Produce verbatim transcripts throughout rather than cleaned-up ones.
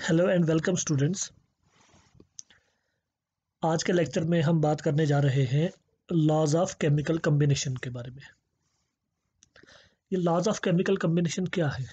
Hello and welcome students. आज के lecture में हम बात करने जा रहे हैं लॉज ऑफ केमिकल कम्बिनेशन के बारे में। ये लॉज ऑफ केमिकल कम्बिनेशन क्या है?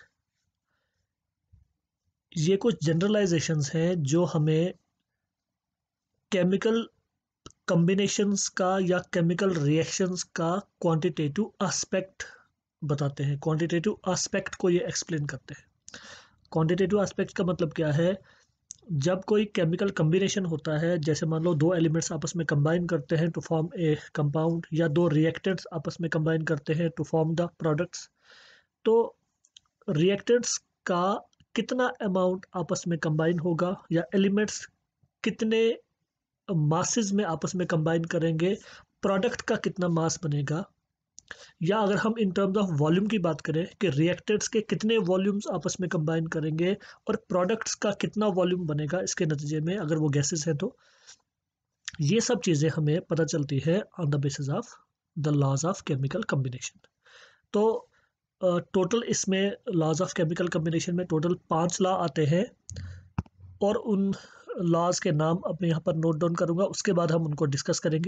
ये कुछ जनरलाइजेशंस हैं जो हमें केमिकल कम्बिनेशंस का या केमिकल रिएक्शंस का क्वांटिटेटिव एस्पेक्ट बताते हैं। क्वांटिटेटिव एस्पेक्ट को ये एक्सप्लेन करते हैं। क्वांटिटेटिव एस्पेक्ट का मतलब क्या है? जब कोई केमिकल कम्बिनेशन होता है, जैसे मान लो दो एलिमेंट्स आपस में कंबाइन करते हैं टू फॉर्म ए कंपाउंड, या दो रिएक्टेंट्स आपस में कंबाइन करते हैं टू फॉर्म द प्रोडक्ट्स, तो रिएक्टेंट्स का कितना अमाउंट आपस में कंबाइन होगा या एलिमेंट्स कितने मासेस में आपस में कंबाइन करेंगे, प्रोडक्ट का कितना मास बनेगा, या अगर हम इन टर्म्स ऑफ वॉल्यूम की बात करें कि रिएक्टेंट्स के कितने वॉल्यूम्स आपस में कंबाइन करेंगे और प्रोडक्ट्स का कितना वॉल्यूम बनेगा इसके नतीजे में, अगर वो गैसेस हैं तो ये सब चीज़ें हमें पता चलती है on the basis of the laws of chemical combination. तो टोटल uh, इसमें लॉज ऑफ केमिकल कम्बिनेशन में टोटल पांच लॉ आते हैं और उन लॉज के नाम अब मैं यहाँ पर नोट डाउन करूँगा, उसके बाद हम उनको डिस्कस करेंगे।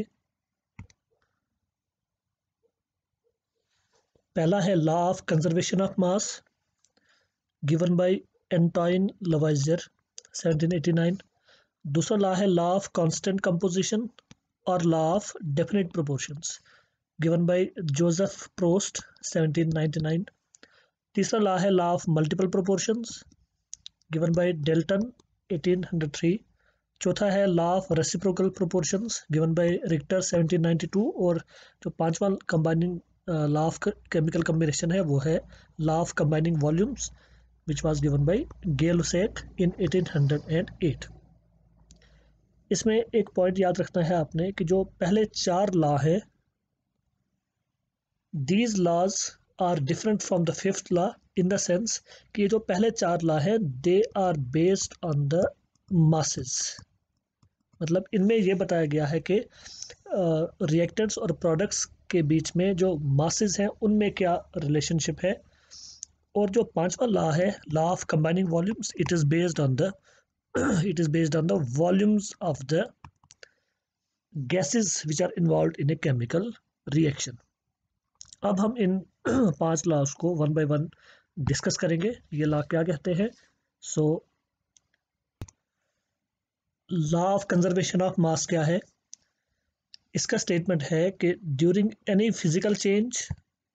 पहला है law of conservation of mass given by Antoine Lavoisier seventeen eighty nine. दूसरा लॉ है लॉ ऑफ कांस्टेंट कंपोजिशन और law of definite proportions given by Joseph Proust seventeen ninety nine. तीसरा लॉ है law of multiple proportions given by Dalton eighteen hundred three. चौथा है law of reciprocal proportions given by Richter seventeen ninety two. और जो पांचवा combining law of chemical combination है वो है law of combining volumes which was given by Gay-Lussac in eighteen hundred eight. इसमें एक पॉइंट याद रखना है आपने कि जो पहले चार लॉ है, these laws are different from the fifth law in the sense कि ये जो पहले चार लॉ है they are based on the masses. मतलब इनमें ये बताया गया है कि रिएक्टेंट्स और प्रोडक्ट्स के बीच में जो मासेस हैं उनमें क्या रिलेशनशिप है। और जो पांचवा लॉ है law of combining volumes, it is based on the it is based on the volumes of the gases which are involved in a chemical reaction. अब हम इन पांच लॉज को वन बाय वन डिस्कस करेंगे। ये law क्या कहते हैं? So law of conservation of mass क्या है? इसका स्टेटमेंट है कि ड्यूरिंग एनी फिजिकल चेंज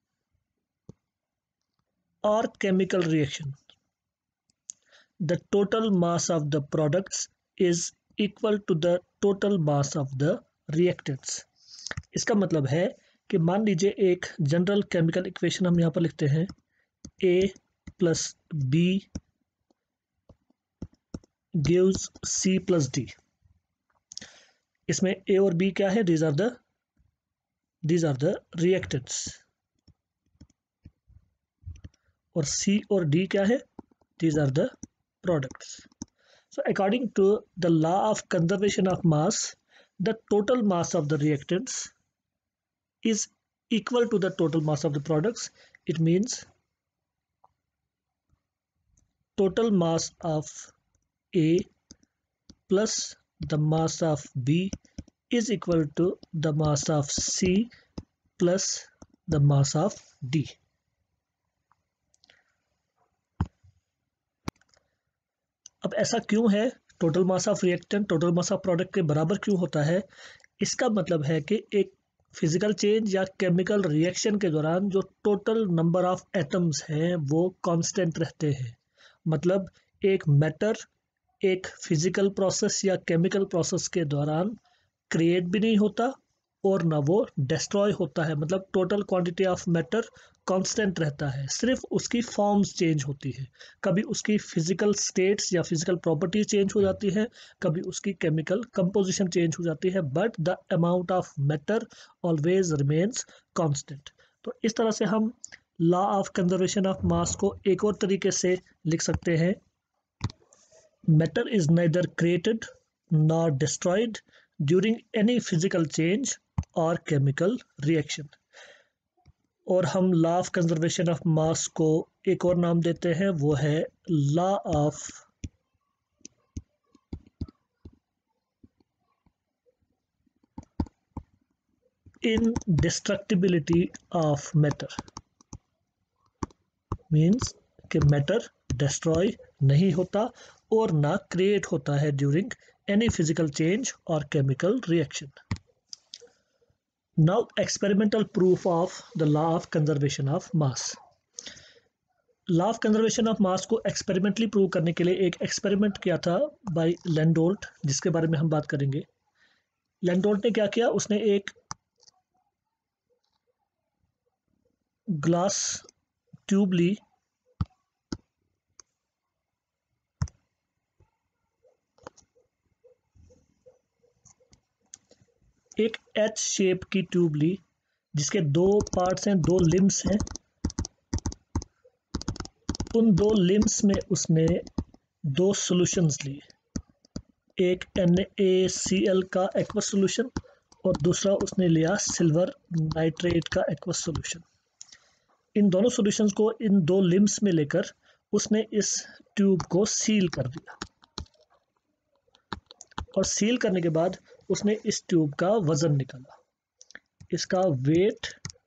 और chemical reaction the total mass of the products is equal to the total mass of the reactants। इसका मतलब है कि मान लीजिए एक जनरल केमिकल इक्वेशन हम यहाँ पर लिखते हैं A plus B gives C plus D. इसमें A और B क्या है? These are the these are the reactants. और C और D क्या है? These are the products. So according to the law of conservation of mass, the total mass of the reactants is equal to the total mass of the products. It means total mass of A plus the mass of B is equal to the mass of C plus the mass of D. अब ऐसा क्यों है? Total mass of reactant total mass of product के बराबर क्यों होता है? इसका मतलब है कि एक फिजिकल चेंज या केमिकल रिएक्शन के दौरान जो टोटल नंबर ऑफ एटम्स हैं वो कांस्टेंट रहते हैं। मतलब एक मैटर एक फिजिकल प्रोसेस या केमिकल प्रोसेस के दौरान क्रिएट भी नहीं होता और ना वो डिस्ट्रॉय होता है। मतलब total quantity of matter constant रहता है, सिर्फ उसकी फॉर्म्स चेंज होती है। कभी उसकी फिजिकल स्टेट्स या फिजिकल प्रॉपर्टी चेंज हो जाती है, कभी उसकी केमिकल कंपोजिशन चेंज हो जाती है, but the amount of matter always remains constant. तो इस तरह से हम law of conservation of mass को एक और तरीके से लिख सकते हैं, matter is neither created nor destroyed during any physical change और केमिकल रिएक्शन। और हम law of conservation of mass को एक और नाम देते हैं, वो है law of indestructibility of matter means कि मैटर डिस्ट्रॉय नहीं होता और ना क्रिएट होता है ड्यूरिंग एनी फिजिकल चेंज और chemical reaction. Now experimental proof of the law of conservation of mass. Law of conservation of mass को एक्सपेरिमेंटली प्रूव करने के लिए एक एक्सपेरिमेंट किया था बाय लैंडोल्ट, जिसके बारे में हम बात करेंगे. लैंडोल्ट ने क्या किया, उसने एक ग्लास ट्यूब ली, एक एच शेप की ट्यूब ली जिसके दो पार्ट्स हैं, दो लिम्स हैं. उन दो लिम्स में उसने दो सॉल्यूशंस लिए, एक NaCl का एक्वस सॉल्यूशन और दूसरा उसने लिया सिल्वर नाइट्रेट का एक्वस सॉल्यूशन. इन दोनों सॉल्यूशंस को इन दो लिम्स में लेकर उसने इस ट्यूब को सील कर दिया और सील करने के बाद उसने इस ट्यूब का वजन निकाला. इसका वेट,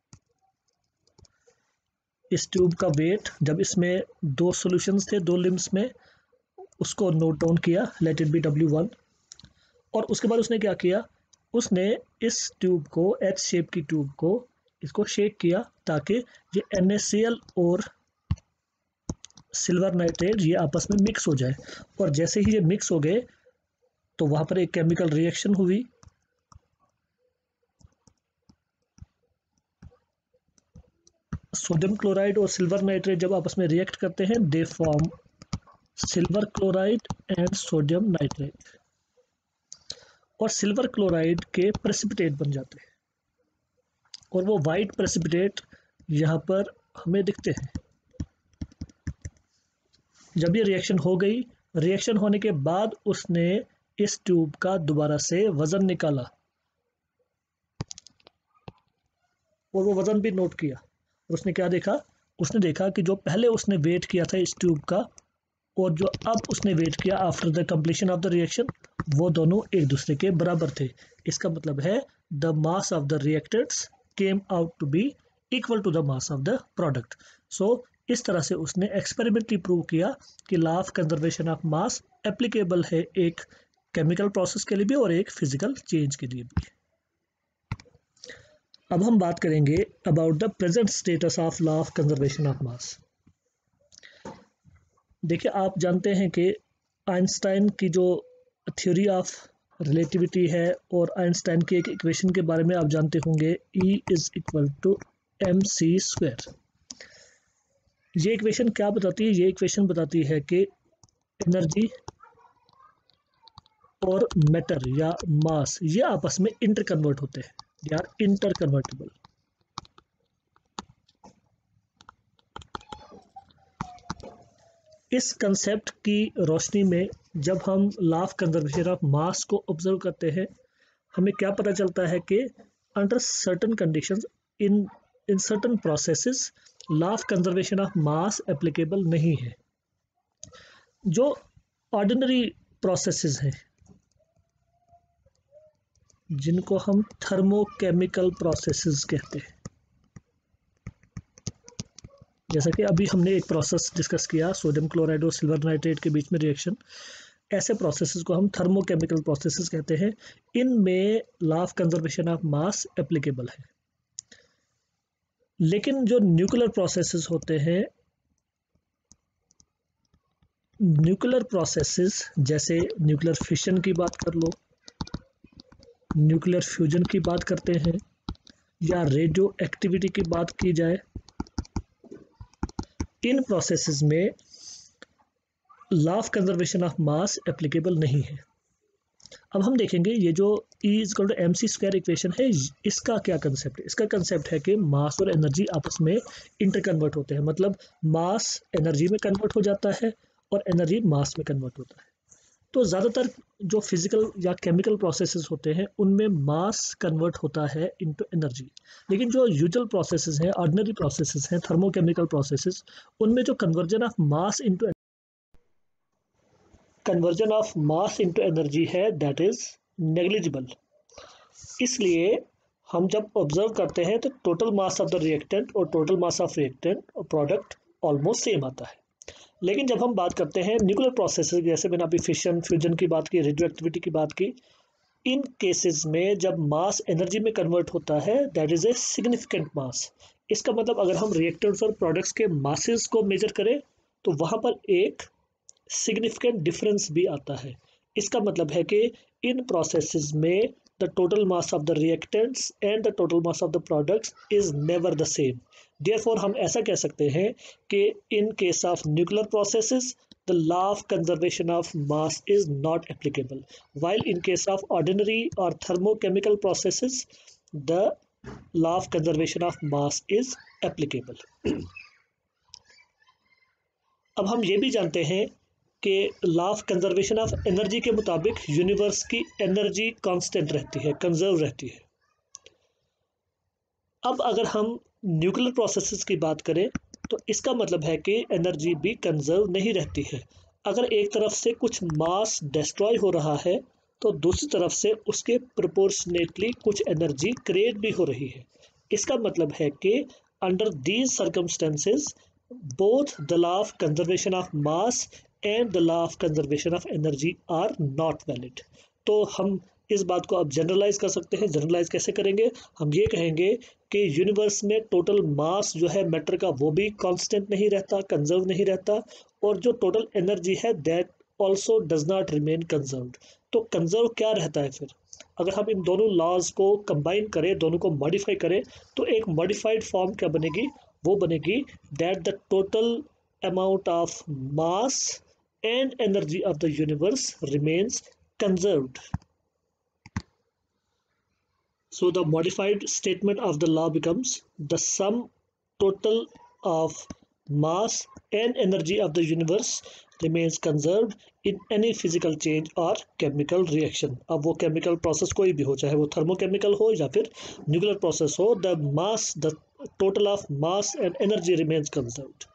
इस ट्यूब का वेट जब इसमें दो सॉल्यूशंस थे दो लिम्स में, उसको नोट डाउन किया, let it be W one. और उसके बाद उसने क्या किया, उसने इस ट्यूब को, एच शेप की ट्यूब को, इसको शेक किया ताकि ये NaCl और सिल्वर नाइट्रेट ये आपस में मिक्स हो जाए. और जैसे ही ये मिक्स हो गए तो वहां पर एक केमिकल रिएक्शन हुई. सोडियम क्लोराइड और सिल्वर नाइट्रेट जब आपस में रिएक्ट करते हैं, they form silver chloride and sodium nitrate, और सिल्वर क्लोराइड के प्रेसिपिटेट बन जाते हैं और वो वाइट प्रेसिपिटेट यहाँ पर हमें दिखते हैं. जब ये रिएक्शन हो गई, रिएक्शन होने के बाद उसने इस ट्यूब का दोबारा से वजन निकाला और वो वजन भी नोट किया. और उसने क्या देखा, उसने देखा कि जो पहले उसने वेट किया था इस ट्यूब का और जो अब उसने वेट किया after the completion of the reaction, वो दोनों एक दूसरे के बराबर थे. इसका मतलब है the mass of the reactants came out to be equal to the mass of the product. So इस तरह से उसने एक्सपेरिमेंटली प्रूव किया कि law of conservation of mass applicable है एक केमिकल प्रोसेस के लिए भी और एक फिजिकल चेंज के लिए भी. अब हम बात करेंगे about the present status of law of conservation of mass. देखिए, आप जानते हैं कि आइंस्टाइन की जो थ्योरी ऑफ रिलेटिविटी है और आइंस्टाइन की एक इक्वेशन के बारे में आप जानते होंगे, E is equal to M C square. ये इक्वेशन क्या बताती है, ये इक्वेशन बताती है कि एनर्जी और मैटर या मास ये आपस में इंटर कन्वर्ट होते हैं, दे आर इंटर कन्वर्टेबल. इस कंसेप्ट की रोशनी में जब हम law of conservation of mass को ऑब्जर्व करते हैं, हमें क्या पता चलता है कि under certain conditions in in certain processes law of conservation of mass applicable नहीं है. जो ऑर्डिनरी प्रोसेसेस हैं जिनको हम थर्मोकेमिकल प्रोसेसेस कहते हैं, जैसा कि अभी हमने एक प्रोसेस डिस्कस किया सोडियम क्लोराइड और सिल्वर नाइट्रेट के बीच में रिएक्शन, ऐसे प्रोसेसेस को हम थर्मोकेमिकल प्रोसेसेस कहते हैं. इनमें law of conservation of mass applicable है. लेकिन जो न्यूक्लियर प्रोसेसेस होते हैं, न्यूक्लियर प्रोसेसेस जैसे न्यूक्लियर फिशन की बात कर लो, न्यूक्लियर फ्यूजन की बात करते हैं, या रेडियो एक्टिविटी की बात की जाए, इन प्रोसेसेस में law of conservation of mass applicable नहीं है. अब हम देखेंगे ये जो E equal to M C square equation है, इसका क्या कंसेप्ट है. इसका कंसेप्ट है कि मास और एनर्जी आपस में इंटर कन्वर्ट होते हैं, मतलब मास एनर्जी में कन्वर्ट हो जाता है और एनर्जी मास में कन्वर्ट होता है. तो ज़्यादातर जो फिजिकल या केमिकल प्रोसेसेस होते हैं उनमें मास कन्वर्ट होता है इनटू एनर्जी. लेकिन जो यूजुअल प्रोसेसेस हैं, ऑर्डिनरी प्रोसेसेस हैं, थर्मोकेमिकल प्रोसेसेस, उनमें जो conversion of mass into conversion of mass into energy है, दैट इज नेग्लिजिबल. इसलिए हम जब ऑब्जर्व करते हैं तो total mass of the reactant और टोटल मास ऑफ रिएक्टेंट और प्रोडक्ट ऑलमोस्ट सेम आता है। लेकिन जब हम बात करते हैं न्यूक्लियर प्रोसेसेस, जैसे मैंने अभी फिशन फ्यूजन की बात की, रेडियो एक्टिविटी की बात की, इन केसेस में जब मास एनर्जी में कन्वर्ट होता है that is a significant mass. इसका मतलब अगर हम रिएक्टेंट्स और प्रोडक्ट्स के मासेस को मेजर करें तो वहाँ पर एक सिग्निफिकेंट डिफरेंस भी आता है। इसका मतलब है कि इन प्रोसेसेस में the total mass of the reactants and the total mass of the products is never the same. Therefore हम ऐसा कह सकते हैं कि in case of nuclear processes the law of conservation of mass is not applicable, while in case of ordinary or thermochemical processes the law of conservation of mass is applicable. अब हम ये भी जानते हैं कि law of conservation of energy के मुताबिक universe की एनर्जी कांस्टेंट रहती है, कंजर्व रहती है। अब अगर हम न्यूक्लियर प्रोसेसेस की बात करें तो इसका मतलब है कि एनर्जी भी कंजर्व नहीं रहती है। अगर एक तरफ से कुछ मास डिस्ट्रॉय हो रहा है तो दूसरी तरफ से उसके प्रोपोर्शनेटली कुछ एनर्जी क्रिएट भी हो रही है। इसका मतलब है कि under these circumstances both the law of conservation of mass and the law of conservation of energy are not valid. तो हम इस बात को अब जनरलाइज कर सकते हैं। जनरलाइज कैसे करेंगे? हम ये कहेंगे कि यूनिवर्स में टोटल मास जो है मैटर का वो भी कांस्टेंट नहीं रहता, कंजर्व नहीं रहता, और जो टोटल एनर्जी है that also does not remain conserved. तो कंजर्व क्या रहता है फिर? अगर हम इन दोनों लॉज को कंबाइन करें, दोनों को मॉडिफाई करें, तो एक मॉडिफाइड फॉर्म क्या बनेगी? वो बनेगी that the total amount of mass and energy of the universe remains conserved. So the modified statement of the law becomes the sum total of mass and energy of the universe remains conserved in any physical change or chemical reaction. अब वो chemical process कोई भी हो, चाहे वो thermochemical हो या फिर nuclear process हो, the mass, the total of mass and energy remains conserved.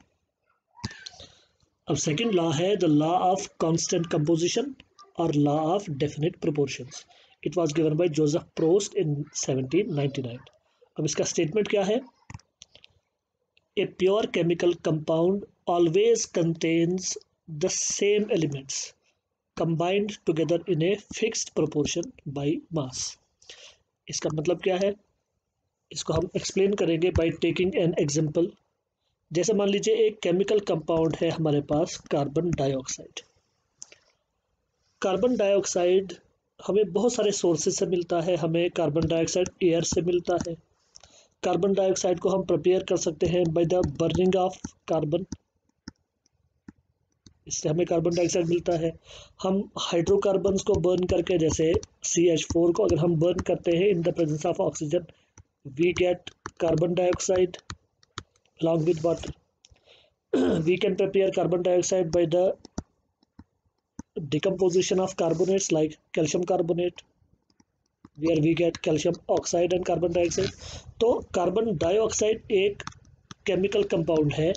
अब second law है the law of constant composition or law of definite proportions. It was given by Joseph Proust in seventeen ninety-nine. अब इसका statement क्या है? A pure chemical compound always contains the same elements combined together in a fixed proportion by mass. इसका मतलब क्या है? इसको हम एक्सप्लेन करेंगे by taking an example. जैसे मान लीजिए एक केमिकल कंपाउंड है हमारे पास कार्बन डाइऑक्साइड। कार्बन डाइऑक्साइड हमें बहुत सारे सोर्सेज से मिलता है। हमें कार्बन डाइऑक्साइड एयर से मिलता है। कार्बन डाइऑक्साइड को हम प्रिपेयर कर सकते हैं by the burning of carbon, इससे हमें कार्बन डाइऑक्साइड मिलता है। हम हाइड्रोकार्बन्स को बर्न करके, जैसे सी एच फोर को अगर हम बर्न करते हैं in the presence of oxygen, we get carbon dioxide along with water. We can prepare carbon dioxide by the decomposition of carbonates like calcium carbonate, where we get calcium oxide and carbon dioxide. तो carbon dioxide एक chemical compound है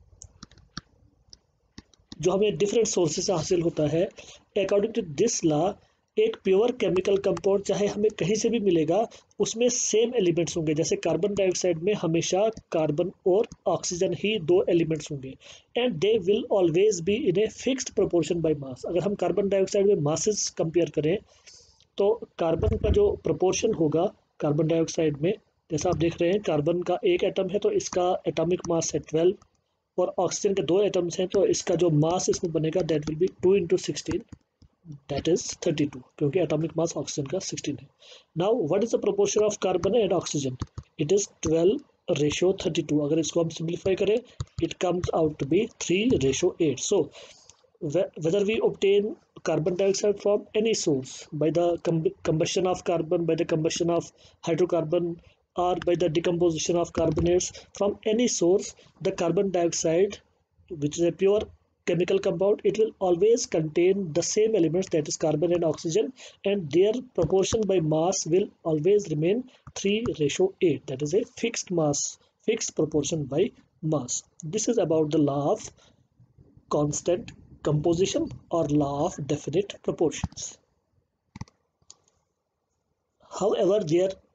जो हमें different sources से हासिल होता है। According to this law एक प्योर केमिकल कंपाउंड चाहे हमें कहीं से भी मिलेगा, उसमें सेम एलिमेंट्स होंगे। जैसे कार्बन डाइऑक्साइड में हमेशा कार्बन और ऑक्सीजन ही दो एलिमेंट्स होंगे, and they will always be in a fixed proportion by mass. अगर हम कार्बन डाइऑक्साइड में मासेस कंपेयर करें तो कार्बन का जो प्रोपोर्शन होगा कार्बन डाइऑक्साइड में, जैसा आप देख रहे हैं कार्बन का एक एटम है तो इसका एटॉमिक मास है ट्वेल्व, और ऑक्सीजन के दो एटम्स हैं तो इसका जो मास इसमें बनेगा that will be two into sixteen, that is thirty-two, क्योंकि एटॉमिक मास ऑक्सीजन का सिक्सटीन है। Now what is the proportion of carbon and oxygen? It is twelve ratio thirty two. अगर इसको हम सिंप्लीफाई करें it comes out to be three ratio eight. So whether we obtain carbon dioxide from any source by the combustion of carbon, by the combustion of hydrocarbon, or by the decomposition of carbonates from any source, the carbon dioxide, which is a pure chemical compound, it will always contain the same elements, that is carbon and oxygen, and their proportion by mass will always remain three ratio eight. That is a fixed mass, fixed proportion by mass. This is about the law of constant composition or law of definite proportions. However, there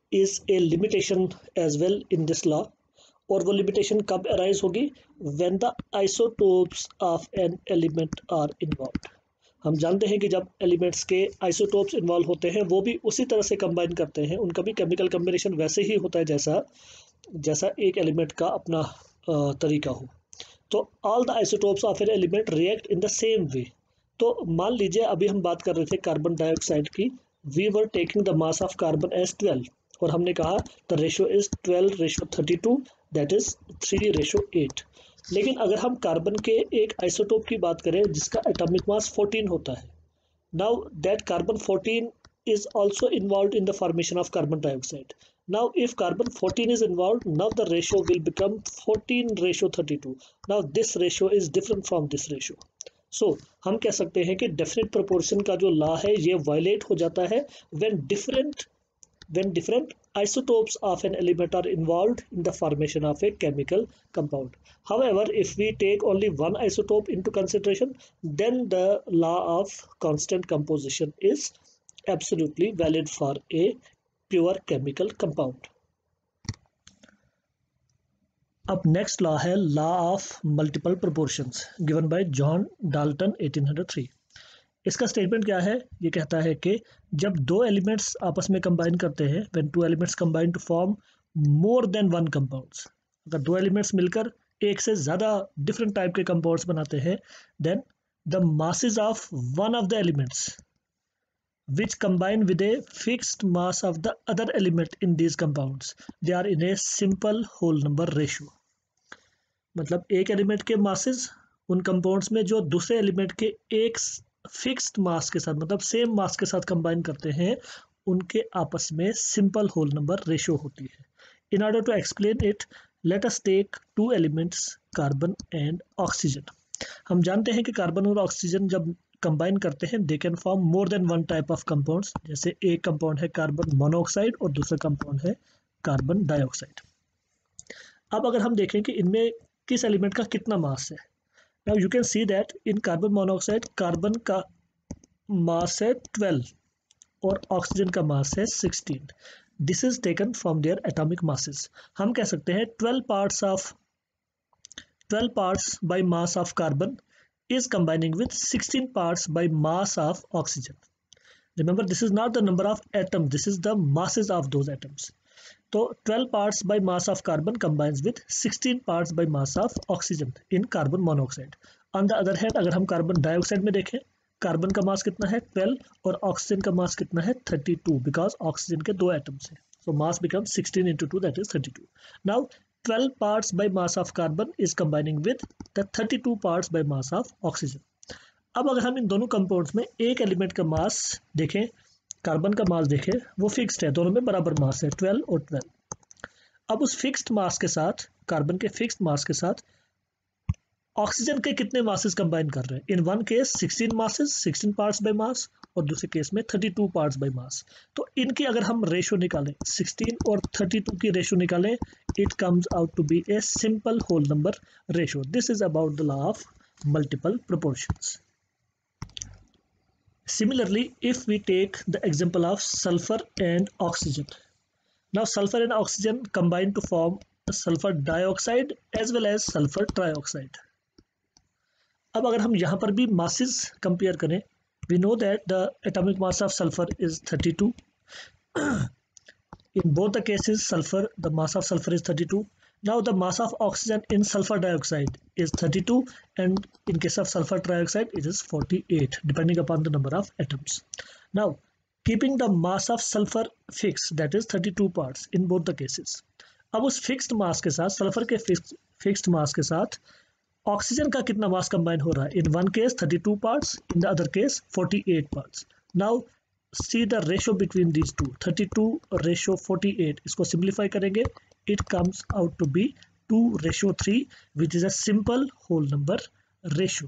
is a limitation as well in this law, और वो limitation कब arise होगी, when the isotopes of an element are involve. हम जानते हैं कि जब elements के आइसोटोप्स इन्वॉल्व होते हैं वो भी उसी तरह से कंबाइन करते हैं, उनका भी केमिकल कम्बिनेशन वैसे ही होता है जैसा जैसा एक एलिमेंट का अपना आ, तरीका हो। तो all the isotopes of an element react in the same way. तो मान लीजिए अभी हम बात कर रहे थे कार्बन डाइऑक्साइड की, we were taking the mass of carbon as twelve और हमने कहा the ratio is twelve ratio thirty two, that is three ratio eight. लेकिन अगर हम कार्बन के एक आइसोटोप की बात करें जिसका एटॉमिक मास फोर्टीन होता है, now that carbon fourteen is also involved in the formation of carbon dioxide. Now if carbon fourteen is involved, now the ratio will become fourteen ratio thirty-two. Now this ratio is different from this ratio. So हम कह सकते हैं कि definite proportion का जो law है ये violate हो जाता है when different when different isotopes of an element are involved in the formation of a chemical compound. However, if we take only one isotope into consideration, then the law of constant composition is absolutely valid for a pure chemical compound. अब next law है law of multiple proportions given by John Dalton eighteen hundred three. इसका statement क्या है, ये कहता है कि जब दो एलिमेंट्स आपस में कंबाइन करते हैं, when two elements combine to form more than one compounds, अगर दो एलिमेंट्स मिलकर एक से ज़्यादा डिफरेंट टाइप के कंपाउंड्स बनाते हैं, then the masses of one of the elements which combine with a fixed mass of the other element in these compounds, they are in a simple whole number ratio। मतलब एक element के masses उन compounds में जो दूसरे element के एक fixed mass के साथ, मतलब सेम मास के साथ कंबाइन करते हैं, उनके आपस में सिंपल होल नंबर रेशियो होती है। In order to explain it, let us take two elements carbon and oxygen. हम जानते हैं कि कार्बन और ऑक्सीजन जब कंबाइन करते हैं they can form more than one type of compounds. जैसे एक कंपाउंड है कार्बन मोनोऑक्साइड और दूसरा कंपाउंड है कार्बन डाइऑक्साइड। अब अगर हम देखें कि इनमें किस एलिमेंट का कितना मास है, now you can see that in carbon monoxide carbon का मास है ट्वेल्व और ऑक्सीजन का मास है sixteen. This is taken from their atomic masses. हम कह सकते हैं twelve parts of twelve parts by mass of carbon is combining with sixteen parts by mass of oxygen. Remember, this is not the number of atoms, this is the masses of those atoms. So twelve parts by mass of carbon combines with sixteen parts by mass of oxygen in carbon monoxide. On the other hand, अगर हम carbon dioxide में देखें, carbon का mass कितना है twelve और oxygen का mass कितना है थर्टी टू, बिकॉज ऑक्सीजन के दो एटम्स हैं। So mass becomes sixteen into two, that is thirty-two. Now twelve parts by mass of carbon is combining with the thirty-two parts by mass of oxygen. अब अगर हम इन दोनों compounds में एक element का मास देखें, कार्बन का मास देखें, वो फिक्स्ड है, दोनों में बराबर मास है ट्वेल्व और ट्वेल्व। अब उस फिक्स्ड मास के साथ, कार्बन के फिक्स्ड मास के साथ ऑक्सीजन के कितने मासेस कंबाइन कर रहे हैं? In one case sixteen masses, sixteen parts by mass, और दूसरे केस में thirty two parts by mass. तो इनकी अगर हम रेशो निकालें, सिक्सटीन और थर्टी टू की रेशो निकालें, it comes out to be a simple whole number ratio. This is about the law of multiple proportions. Similarly, if we take the example of sulfur and oxygen, now sulfur and oxygen combine to form sulfur dioxide as well as sulfur trioxide. अब अगर हम यहाँ पर भी masses compare करें, we know that the atomic mass of sulfur is thirty-two. In both the cases, sulfur, the mass of sulfur is thirty-two. Now the mass of oxygen in sulfur dioxide is thirty-two, and in case of sulfur trioxide it is forty-eight, depending upon the number of atoms. Now keeping the mass of sulfur fixed, that is thirty-two parts in both the cases. अब उस fixed mass के साथ, sulphur के fixed mass के साथ oxygen का कितना मास combine हो रहा है? In one case thirty two parts, in the other case forty eight parts. Now see the ratio between these two, thirty two ratio forty eight. इसको सिंप्लीफाई करेंगे, it comes out to be two ratio three, which is a simple whole number ratio.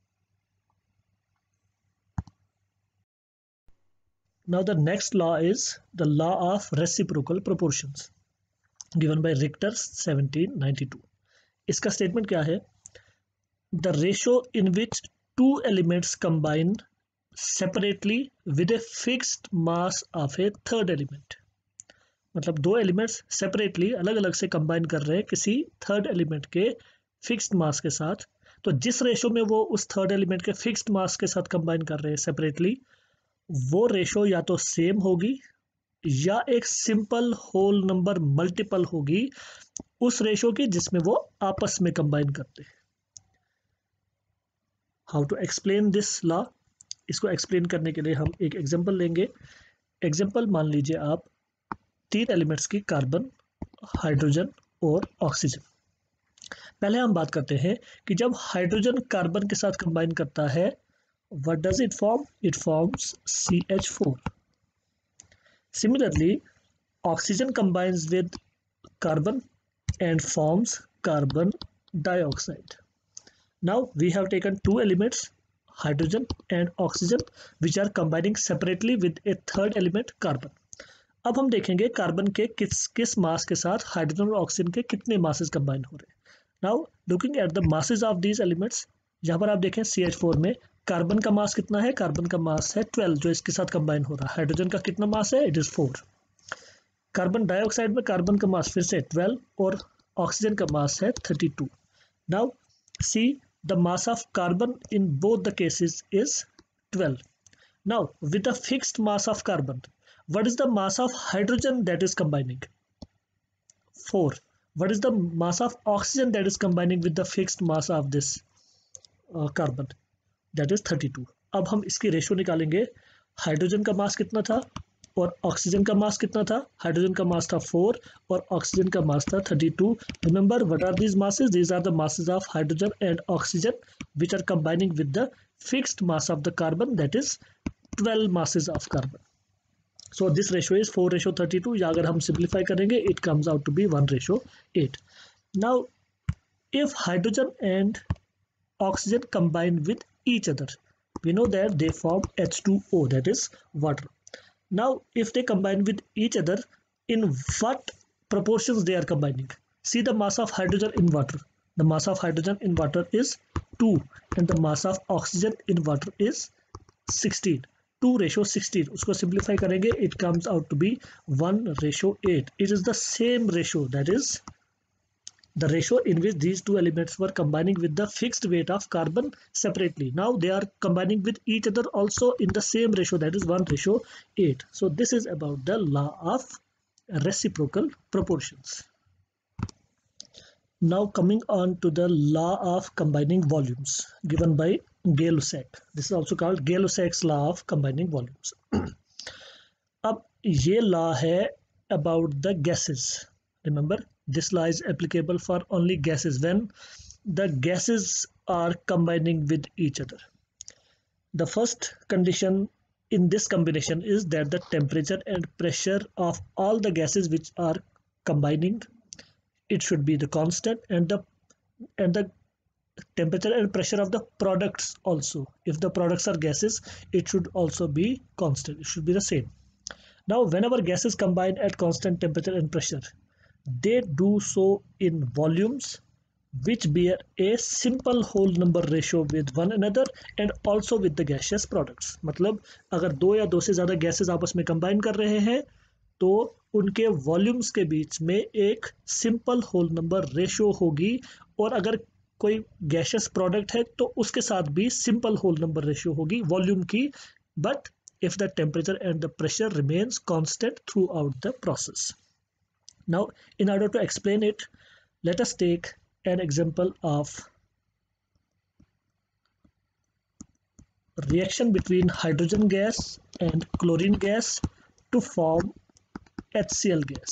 Now the next law is the law of reciprocal proportions given by Richter seventeen ninety-two. इसका statement क्या है? The ratio in which two elements combine separately with a fixed mass of a third element मतलब दो elements separately अलग अलग से combine कर रहे हैं किसी थर्ड एलिमेंट के फिक्स्ड मास के साथ, तो जिस रेशो में वो उस थर्ड एलिमेंट के फिक्स्ड मास के साथ कंबाइन कर रहे हैं सेपरेटली, वो रेशो या तो सेम होगी या एक सिंपल होल नंबर मल्टीपल होगी उस रेशो की जिसमें वो आपस में कंबाइन करते हैं। How to explain this law? इसको एक्सप्लेन करने के लिए हम एक एग्जांपल लेंगे। एग्जांपल मान लीजिए आप तीन एलिमेंट्स की, कार्बन, हाइड्रोजन और ऑक्सीजन। पहले हम बात करते हैं कि जब हाइड्रोजन कार्बन के साथ कंबाइन करता है, what does it form? It forms C H four. Similarly oxygen combines with carbon and forms carbon dioxide. Now we have taken two elements, hydrogen and oxygen, which are combining separately with a third element, carbon. अब हम देखेंगे carbon के किस किस मास के साथ hydrogen और oxygen के कितने मासेस कंबाइन हो रहे हैं। Now looking at the masses of these elements, यहाँ पर आप देखें सी एच फोर में कार्बन का मास कितना है? कार्बन का मास है ट्वेल्व, जो इसके साथ कंबाइन हो रहा है। हाइड्रोजन का कितना मास है? It is four. Carbon dioxide में कार्बन का मास फिर से ट्वेल्व और ऑक्सीजन का मास है thirty two. Now see the mass of carbon in both the cases is twelve. Now with the fixed mass of carbon, what is the mass of hydrogen that is combining? four. What is the mass of oxygen that is combining with the fixed mass of this uh, carbon? That is thirty two. अब हम इसकी ratio निकालेंगे। Hydrogen का mass कितना था और oxygen का mass कितना था? हाइड्रोजन का मास था फोर और ऑक्सीजन का मास था thirty two. Remember what are these masses? These are the masses of hydrogen and oxygen which are combining with the fixed mass of the carbon, that is twelve masses of carbon. So this ratio is four ratio thirty two, या अगर हम simplify करेंगे it comes out to be one ratio eight. Now if hydrogen and oxygen combine with each other, we know that they form H two O, that is water. Now if they combine with each other, in what proportions they are combining? See the mass of hydrogen in water. The mass of hydrogen in water is two and the mass of oxygen in water is sixteen. Two ratio sixteen, उसको simplify करेंगे it comes out to be one ratio eight. It is the same ratio, that is the ratio in which these two elements were combining with the fixed weight of carbon separately. Now they are combining with each other also in the same ratio, that is one ratio eight. So this is about the law of reciprocal proportions. Now coming on to the law of combining volumes given by Gay-Lussac. This is also called Gay-Lussac's law of combining volumes. अब ये law है about the gases. Remember, this law is applicable for only gases when the gases are combining with each other. The first condition in this combination is that the temperature and pressure of all the gases which are combining, it should be the constant, and the and the temperature and pressure of the products also, if the products are gases, it should also be constant, it should be the same. Now whenever gases combine at constant temperature and pressure, they do so in volumes which bear a simple whole number ratio with one another and also with the gaseous products. मतलब अगर दो या दो से ज़्यादा gases आपस में combine कर रहे हैं तो उनके वॉल्यूम्स के बीच में एक सिंपल होल नंबर रेशियो होगी, और अगर कोई गैशियस प्रोडक्ट है तो उसके साथ भी सिंपल होल नंबर रेशियो होगी वॉल्यूम की, but if the temperature and the pressure remains constant throughout the process. Now in order to explain it, let us take an example of reaction between hydrogen gas and chlorine gas to form H C l gas.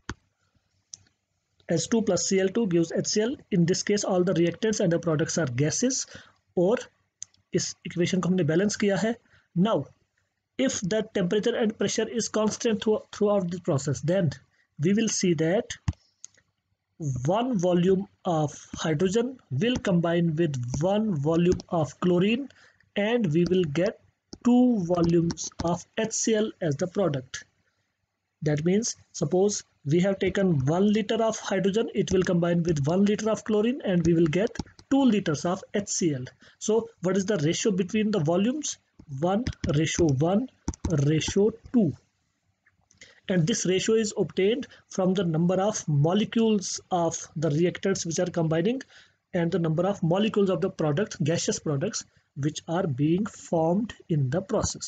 H two plus C l two gives H C l. In this case all the reactants and the products are gases, और इस equation को हमने balance किया है. Now if the temperature and pressure is constant through, throughout the process, then we will see that one volume of hydrogen will combine with one volume of chlorine and we will get two volumes of H C l as the product. That means suppose we have taken one liter of hydrogen, it will combine with one liter of chlorine and we will get two liters of H C l. So what is the ratio between the volumes? one ratio one ratio two. and this ratio is obtained from the number of molecules of the reactants which are combining and the number of molecules of the product, gaseous products, which are being formed in the process.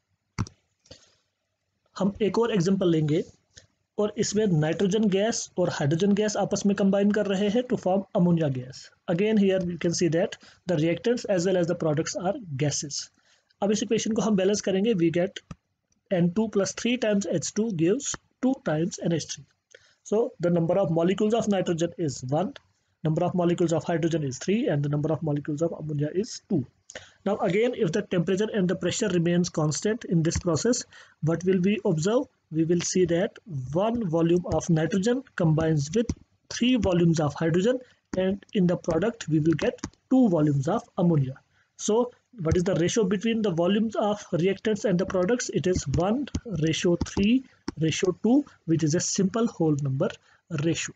हम एक और example लेंगे और इसमें nitrogen gas और hydrogen gas आपस में combine कर रहे हैं to form ammonia gas. Again here you can see that the reactants as well as the products are gases. अब इस इक्वेशन को हम बैलेंस करेंगे. We get N two plus three times H two gives two times N H three. So the number of molecules of nitrogen is one, number of molecules of hydrogen is three, and the number of molecules of ammonia is two. Now again, if the temperature and the pressure remains constant in this process, what will we observe? We will see that one volume of nitrogen combines with three volumes of hydrogen, and in the product we will get two volumes of ammonia. So what is the ratio between the volumes of reactants and the products? It is one ratio three ratio two, which is a simple whole number ratio.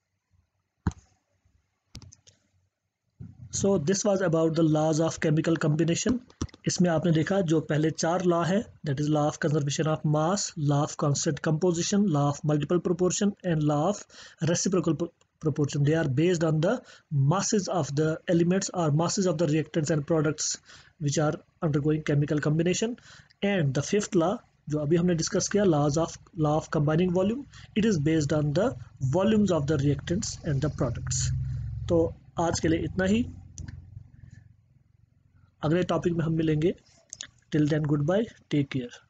So this was about the laws of chemical combination. इसमें आपने देखा जो पहले चार law है, that is law of conservation of mass, law of constant composition, law of multiple proportion, and law of reciprocal proportion. They are based on the masses of the elements or masses of the reactants and products which are undergoing chemical combination. And the fifth law जो अभी हमने discuss किया, laws of law of combining volume, it is based on the volumes of the reactants and the products. तो आज के लिए इतना ही. अगले टॉपिक में हम मिलेंगे. Till then goodbye, take care.